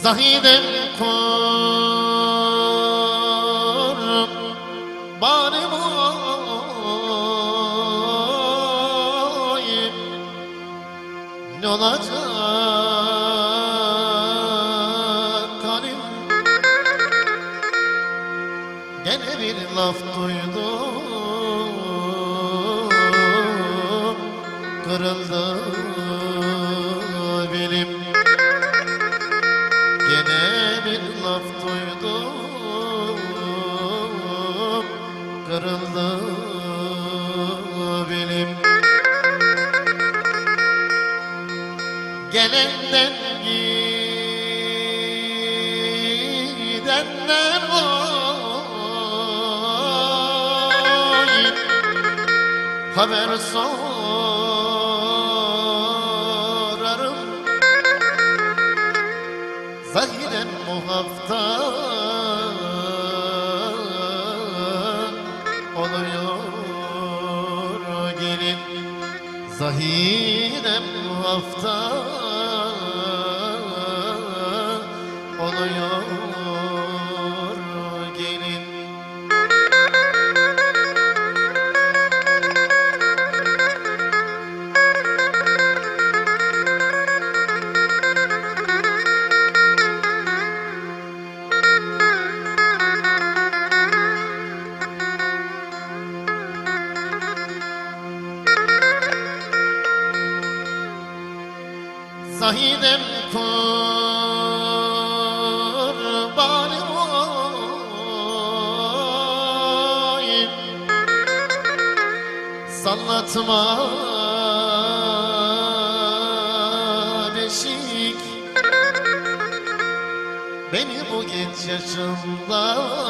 Zahidem kurbanım oy, ne olacak halim? Gene bir laf duydum, kırıldı belim. Gene bir laf duydum, kırıldı belim. Gelenden gidenler var, haber sorarım. Zahiden bu hafta oluyor gelin. Zahiden bu hafta oluyor gelin. Zahidem kurbanım oy, sallatma beşik beni bu genç yaşımda,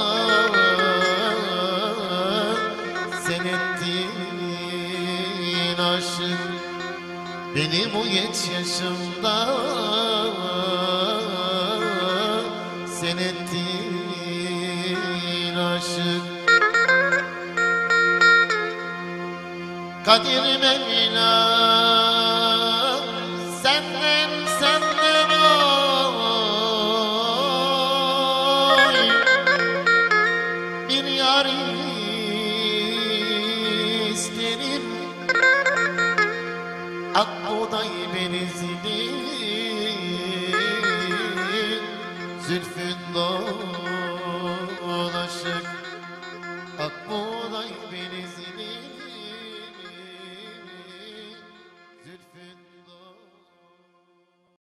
sen ettin aşık. Beni bu genç yaşımda sen ettin aşık. Kadir Mevla senden oy, bir yar isterim. Ak buğday beni